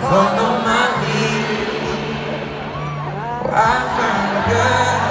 fall on my knees. Oh, I found a girl,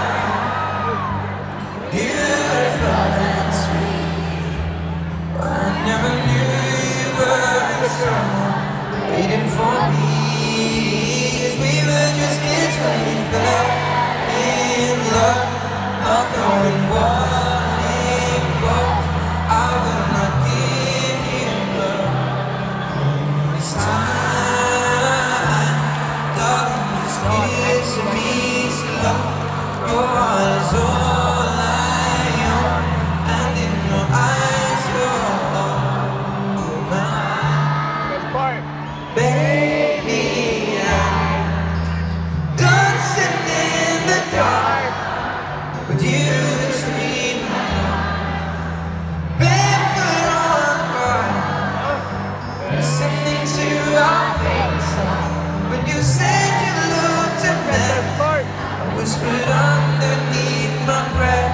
beautiful and sweet. Oh, I never knew you were someone waiting for me. 'Cause we were just kids when we fell in love, not knowing what it was. I will not give you love this time, darling. Just kiss a piece of love. Your heart is all I own, and in your eyes you're all mine. Baby, I'm dancing in the dark with you between my arms, barefoot on the ground, listening to our favorite song. When you said you looked at me, I whispered underneath my breath,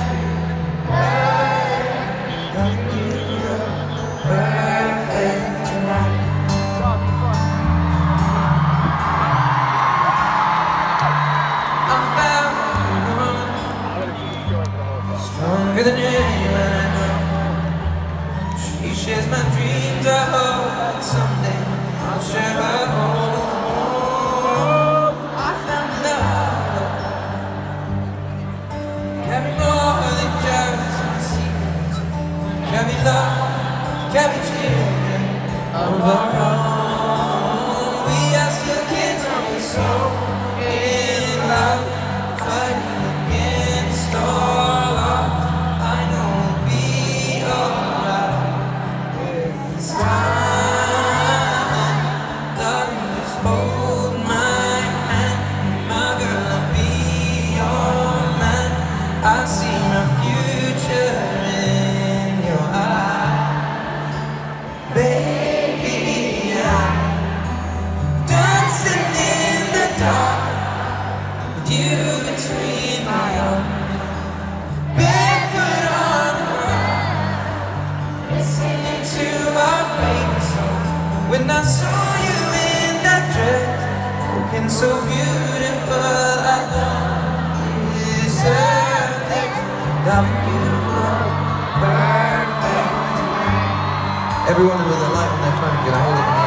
don't you look perfect tonight? I found a woman stronger than anyone I know. She shares my dreams. I hope that someday I'll share her home. I found love, carry more than just my secrets. Carry love, carry children of our own. We are still kids when we're so in love, fighting against all odds. I know we'll be alright this time. Darling, just hold my hand, my girl, I'll be your man. I see my future in your eyes, baby. I'm dancing in the dark with you between my arms, barefoot on the ground, listening to our favorite song. When I saw you in that dress, looking so beautiful, I don't deserve this. Darling, you look perfect tonight. Everyone with a light on their phone, can I hold it?